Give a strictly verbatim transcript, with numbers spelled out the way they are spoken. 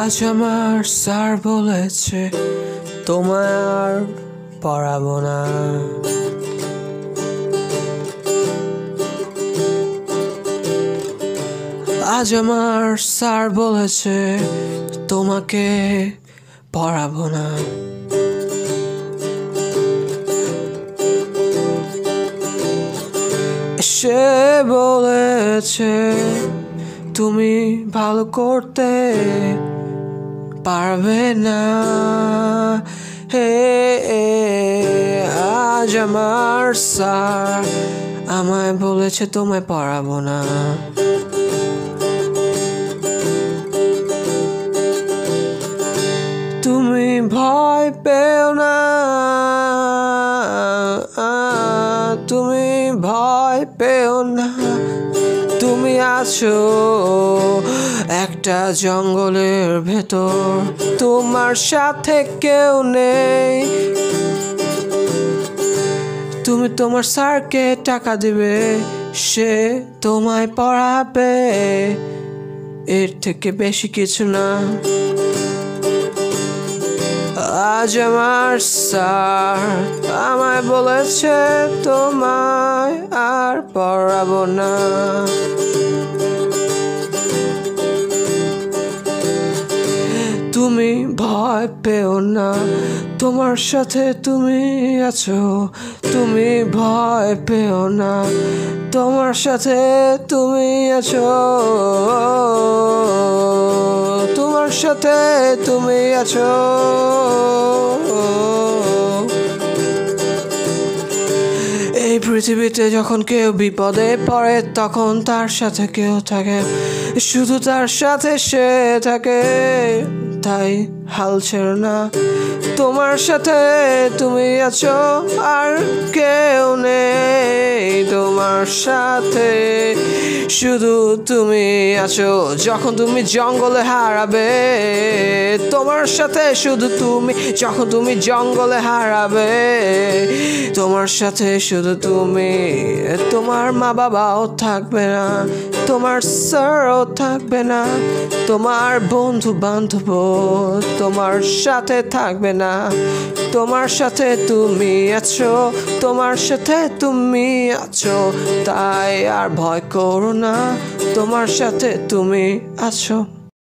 আজ আমার স্যার বলেছে তোমায় আর পড়াবো না। আজ আমার স্যার বলেছে তোমাকে পড়াবো না। সে বলেছে তুমি ভালো করতে পারবে না। হে আজ আমার স্যার আমায় বলেছে তোমায় পড়াবো না। তুমি ভয় পেও না, তুমি ভয় পেও না। তুমি আছো একটা জঙ্গলের ভেতর, তোমার সাথে কেউ নেই। তুমি তোমার স্যারকে টাকা দিবে, সে তোমায় পড়াবে, এর থেকে বেশি কিছু না। আজ আমার স্যার আমায় বলেছে তোমায় আর পড়াবো না। তুমি ভয় পেও না, তোমার সাথে তুমি আছো। তুমি ভয় পেও না, তোমার সাথে তুমি আছো। তোমার সাথে তুমি আছো। এই পৃথিবীতে যখন কেউ বিপদে পড়ে তখন তার সাথে কেউ থাকে, শুধু তার সাথে সে থাকে। তাই হাল ছেড়ো না, তোমার সাথে তুমি আছো আর কেউ নেই। তোমার সাথে শুধু তুমি আছো যখন তুমি জঙ্গলে হারাবে। তোমার সাথে শুধু তুমি যখন তুমি জঙ্গলে হারাবে। তোমার সাথে শুধু তুমি, তোমার মা বাবাও থাকবে না, তোমার স্যারও থাকবে না, তোমার বন্ধু বান্ধব তোমার সাথে থাকবে না। তোমার সাথে তুমি আছো, তোমার সাথে তুমি আছো। তাই আর ভয় করো না, তোমার সাথে তুমি আছো।